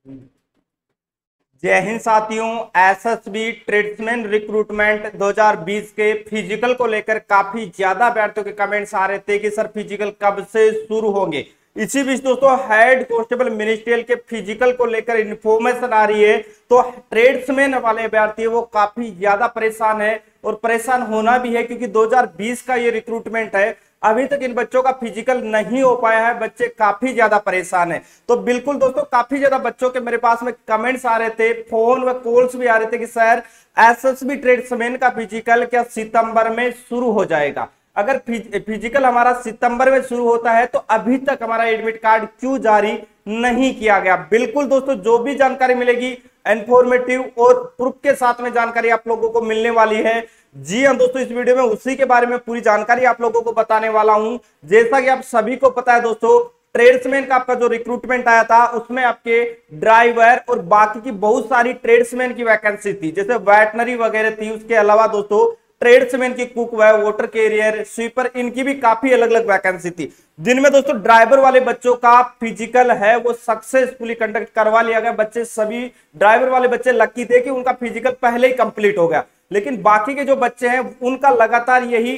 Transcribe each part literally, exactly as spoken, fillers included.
जय हिंद साथियों। SSB tradesman recruitment दो हज़ार बीस के फिजिकल को लेकर काफी ज्यादा अभ्यर्थियों के कमेंट्स आ रहे थे कि सर फिजिकल कब से शुरू होंगे। इसी बीच दोस्तों हेड कांस्टेबल मिनिस्ट्रियल के फिजिकल को लेकर इंफॉर्मेशन आ रही है, तो ट्रेड्समैन वाले अभ्यर्थी वो काफी ज्यादा परेशान है और परेशान होना भी है, क्योंकि दो हज़ार बीस का ये रिक्रूटमेंट है। अभी तक इन बच्चों का फिजिकल नहीं हो पाया है, बच्चे काफी ज्यादा परेशान हैं। तो बिल्कुल दोस्तों काफी ज्यादा बच्चों के मेरे पास में कमेंट्स आ रहे थे, फोन व कॉल्स भी आ रहे थे कि सर एसएसबी ट्रेड्समैन का फिजिकल क्या सितंबर में शुरू हो जाएगा। अगर फिजिकल हमारा सितंबर में शुरू होता है तो अभी तक हमारा एडमिट कार्ड क्यों जारी नहीं किया गया। बिल्कुल दोस्तों जो भी जानकारी मिलेगी इंफॉर्मेटिव और प्रूफ के साथ में जानकारी आप लोगों को मिलने वाली है। जी हाँ दोस्तों, इस वीडियो में उसी के बारे में पूरी जानकारी आप लोगों को बताने वाला हूं। जैसा कि आप सभी को पता है दोस्तों, ट्रेड्समैन का आपका जो रिक्रूटमेंट आया था उसमें आपके ड्राइवर और बाकी की बहुत सारी ट्रेड्समैन की वैकेंसी थी, जैसे वेटनरी वगैरह थी। उसके अलावा दोस्तों ट्रेड्समैन की कुक व वाटर कैरियर, स्वीपर, इनकी भी काफी अलग अलग वैकेंसी थी, जिनमें दोस्तों ड्राइवर वाले बच्चों का फिजिकल है वो सक्सेसफुली कंडक्ट करवा लिया गया। बच्चे सभी ड्राइवर वाले बच्चे लकी थे कि उनका फिजिकल पहले ही कंप्लीट हो गया, लेकिन बाकी के जो बच्चे हैं उनका लगातार यही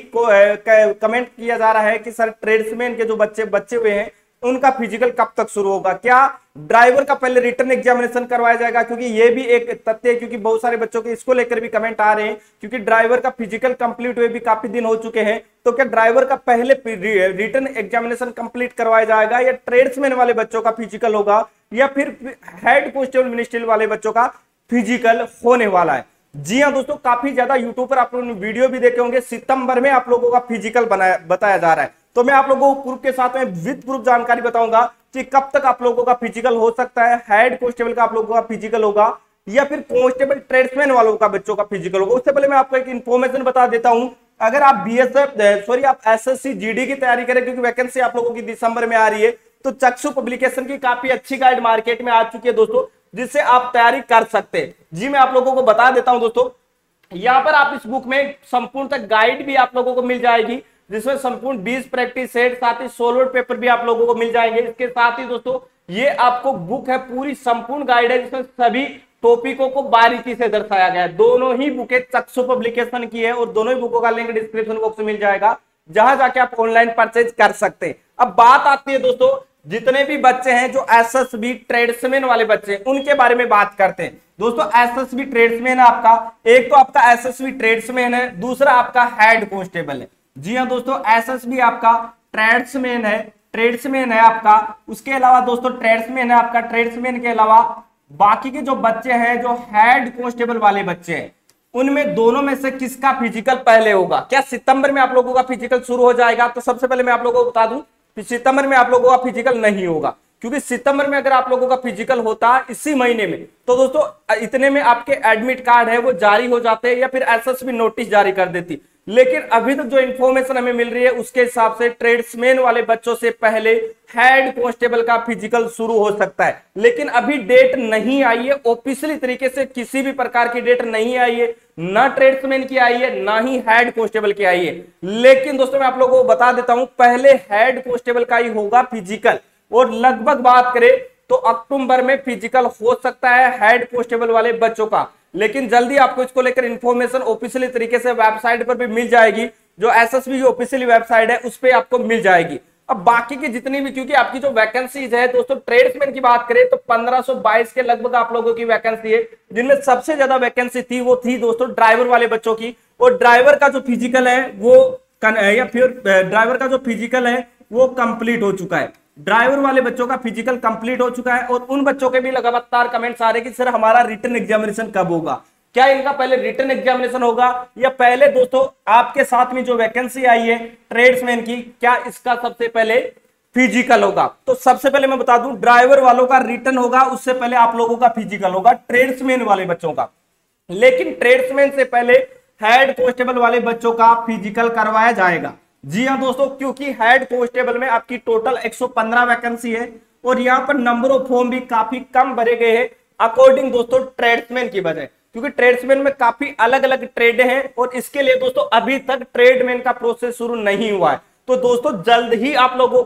कमेंट किया जा रहा है कि सर ट्रेड्समैन के जो बच्चे बच्चे हुए हैं उनका फिजिकल कब तक शुरू होगा। क्या ड्राइवर का पहले रिटर्न एग्जामिनेशन करवाया जाएगा, क्योंकि ये भी एक तथ्य है, क्योंकि बहुत सारे बच्चों के इसको लेकर भी कमेंट आ रहे हैं, क्योंकि ड्राइवर का फिजिकल कंप्लीट हुए भी काफी दिन हो चुके हैं। तो क्या ड्राइवर का पहले रिटर्न एग्जामिनेशन कंप्लीट करवाया जाएगा या ट्रेड्समैन वाले बच्चों का फिजिकल होगा या फिर हेड कांस्टेबल मिनिस्ट्रियल वाले बच्चों का फिजिकल होने वाला है। जी हाँ दोस्तों, काफी ज्यादा यूट्यूब पर आप लोगों ने वीडियो भी देखे होंगे, सितंबर में आप लोगों का फिजिकल बनाया बताया जा रहा है। तो मैं आप लोगों को प्रूफ के साथ में विद प्रूफ जानकारी बताऊंगा कि कब तक आप लोगों का फिजिकल हो सकता है, हेड कांस्टेबल का आप लोगों का फिजिकल होगा या फिर कांस्टेबल ट्रेड्समैन वालों का बच्चों का फिजिकल होगा। उससे पहले मैं आपको एक इन्फॉर्मेशन बता देता हूं, अगर आप बीएसएफ सॉरी आप एसएससी जीडी की तैयारी करें, क्योंकि वैकेंसी आप लोगों की दिसंबर में आ रही है, तो चक्षु पब्लिकेशन की काफी अच्छी गाइड मार्केट में आ चुकी है दोस्तों, जिससे आप तैयारी कर सकते हैं। जी मैं आप लोगों को बता देता हूं दोस्तों, यहां पर आप इस बुक में संपूर्ण तक गाइड भी आप लोगों को मिल जाएगी, जिसमें संपूर्ण बीस प्रैक्टिस सेट, साथ ही सोलो पेपर भी आप लोगों को मिल जाएंगे। इसके साथ ही दोस्तों ये आपको बुक है, पूरी संपूर्ण गाइड है, जिसमें सभी टॉपिकों को बारीकी से दर्शाया गया है। दोनों ही बुकें चक्षु पब्लिकेशन की है और दोनों ही बुकों का लिंक डिस्क्रिप्शन बॉक्स में मिल जाएगा, जहां जाके आप ऑनलाइन परचेज कर सकते हैं। अब बात आती है दोस्तों, जितने भी बच्चे हैं जो एसएसबी ट्रेड्समैन वाले बच्चे हैं उनके बारे में बात करते हैं। दोस्तों एसएसबी ट्रेड्समैन आपका, एक तो आपका एसएसबी ट्रेड्समैन है, दूसरा आपका हेड कांस्टेबल है। जी हाँ दोस्तों, एसएसबी आपका ट्रेड्समैन है, ट्रेड्समैन है आपका। उसके अलावा दोस्तों ट्रेड्समैन है आपका, ट्रेड्समैन के अलावा बाकी के जो बच्चे हैं जो हेड कांस्टेबल वाले बच्चे हैं, उनमें दोनों में से किसका फिजिकल पहले होगा। क्या सितंबर में आप लोगों का फिजिकल शुरू हो जाएगा? तो सबसे पहले मैं आप लोगों को बता दूं, सितंबर में आप लोगों का फिजिकल नहीं होगा, क्योंकि सितंबर में अगर आप लोगों का फिजिकल होता इसी महीने में, तो दोस्तों इतने में आपके एडमिट कार्ड है वो जारी हो जाते या फिर एसएसबी नोटिस जारी कर देती। लेकिन अभी तक जो इंफॉर्मेशन हमें मिल रही है उसके हिसाब से ट्रेड्समैन वाले बच्चों से पहले हेड कांस्टेबल का फिजिकल शुरू हो सकता है। लेकिन अभी डेट नहीं आई है, ऑफिशियली तरीके से किसी भी प्रकार की डेट नहीं आई है, ना ट्रेड्समैन की आई है ना ही हेड कांस्टेबल की आई है। लेकिन दोस्तों मैं आप लोगों को बता देता हूं, पहले हेड कांस्टेबल का ही होगा फिजिकल, और लगभग बात करें तो अक्टूबर में फिजिकल हो सकता है हेड कांस्टेबल वाले बच्चों का। लेकिन जल्दी आपको इसको लेकर इंफॉर्मेशन ऑफिशियली तरीके से वेबसाइट पर भी मिल जाएगी, जो एसएसबी की ऑफिशियली वेबसाइट है उस पर आपको मिल जाएगी। अब बाकी की जितनी भी, क्योंकि आपकी जो वैकेंसीज है दोस्तों, ट्रेड्समैन की बात करें तो पंद्रह सौ बाईस के लगभग आप लोगों की वैकेंसी है, जिनमें सबसे ज्यादा वैकेंसी थी वो थी दोस्तों ड्राइवर वाले बच्चों की। और ड्राइवर का जो फिजिकल है वो या फिर ड्राइवर का जो फिजिकल है वो कंप्लीट हो चुका है, ड्राइवर वाले बच्चों का फिजिकल कंप्लीट हो चुका है। और उन बच्चों के भी लगातार कमेंट्स आ रहे हैं कि सर हमारा रिटर्न एग्जामिनेशन कब होगा, क्या इनका पहले रिटर्न एग्जामिनेशन होगा या पहले दोस्तों आपके साथ में जो वैकेंसी आई है ट्रेड्समैन की, क्या इसका सबसे पहले फिजिकल होगा। तो सबसे पहले मैं बता दूं, ड्राइवर वालों का रिटर्न होगा, उससे पहले आप लोगों का फिजिकल होगा ट्रेड्समैन वाले बच्चों का। लेकिन ट्रेड्समैन से पहले हेड कांस्टेबल वाले बच्चों का फिजिकल करवाया जाएगा। जी हाँ दोस्तों, क्योंकि हेड कांस्टेबल में आपकी टोटल एक सौ पंद्रह वैकेंसी है और यहाँ पर नंबर ऑफ फॉर्म भी काफी कम भरे गए हैं अकॉर्डिंग दोस्तों ट्रेड्समैन की वजह, क्योंकि ट्रेड्समैन में काफी अलग अलग ट्रेड हैं और इसके लिए दोस्तों अभी तक ट्रेडमैन का प्रोसेस शुरू नहीं हुआ है। तो दोस्तों जल्द ही आप लोगों को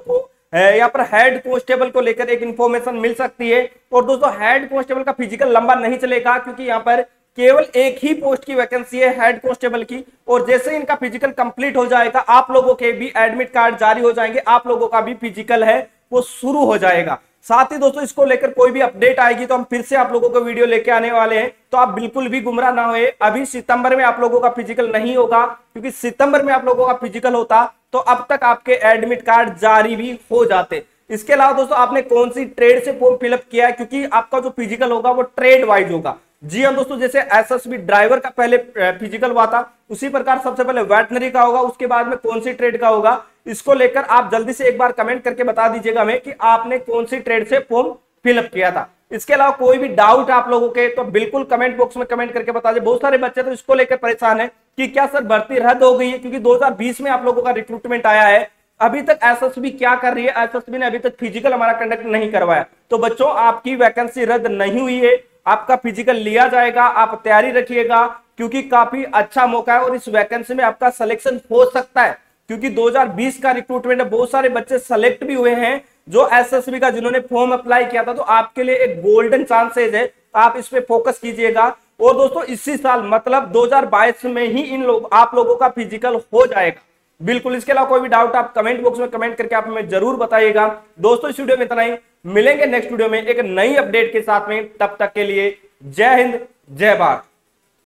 यहाँ पर हेड कांस्टेबल को लेकर एक इंफॉर्मेशन मिल सकती है। और दोस्तों हेड कांस्टेबल का फिजिकल लंबा नहीं चलेगा, क्योंकि यहाँ पर केवल एक ही पोस्ट की वैकेंसी है हेड कांस्टेबल की, और जैसे इनका फिजिकल कंप्लीट हो जाएगा आप लोगों के भी एडमिट कार्ड जारी हो जाएंगे, आप लोगों का भी फिजिकल है वो शुरू हो जाएगा। साथ ही दोस्तों इसको लेकर कोई भी अपडेट आएगी तो हम फिर से आप लोगों को वीडियो लेके आने वाले हैं, तो आप बिल्कुल भी गुमराह ना होए। अभी सितंबर में आप लोगों का फिजिकल नहीं होगा, क्योंकि सितंबर में आप लोगों का फिजिकल होता तो अब तक आपके एडमिट कार्ड जारी भी हो जाते। इसके अलावा दोस्तों आपने कौन सी ट्रेड से फॉर्म फिलअप किया है, क्योंकि आपका जो फिजिकल होगा वो ट्रेड वाइज होगा। जी हाँ दोस्तों, जैसे एसएसबी ड्राइवर का पहले फिजिकल हुआ था, उसी प्रकार सबसे पहले वेटनरी का होगा, उसके बाद में कौन सी ट्रेड का होगा। इसको लेकर आप जल्दी से एक बार कमेंट करके बता दीजिएगा हमें कि आपने कौन सी ट्रेड से फॉर्म फिलअप किया था। इसके अलावा कोई भी डाउट आप लोगों के तो बिल्कुल कमेंट बॉक्स में कमेंट करके बता दीजिए। बहुत सारे बच्चे तो इसको लेकर परेशान है कि क्या सर भर्ती रद्द हो गई है, क्योंकि दो हज़ार बीस में आप लोगों का रिक्रूटमेंट आया है, अभी तक एसएसबी क्या कर रही है, एसएसबी ने अभी तक फिजिकल हमारा कंडक्ट नहीं करवाया। तो बच्चों आपकी वैकेंसी रद्द नहीं हुई है, आपका फिजिकल लिया जाएगा, आप तैयारी रखिएगा, क्योंकि काफी अच्छा मौका है और इस वैकेंसी में आपका सिलेक्शन हो सकता है, क्योंकि दो हज़ार बीस का रिक्रूटमेंट है, बहुत सारे बच्चे सेलेक्ट भी हुए हैं जो एसएसबी का जिन्होंने फॉर्म अप्लाई किया था। तो आपके लिए एक गोल्डन चांसेस है, आप इस पे फोकस कीजिएगा। और दोस्तों इसी साल मतलब दो हज़ार बाईस में ही इन लोग आप लोगों का फिजिकल हो जाएगा बिल्कुल। इसके अलावा कोई भी डाउट आप कमेंट बॉक्स में कमेंट करके आप हमें जरूर बताइएगा। दोस्तों इस वीडियो में इतना ही, मिलेंगे नेक्स्ट वीडियो में एक नई अपडेट के साथ में, तब तक के लिए जय हिंद जय भारत।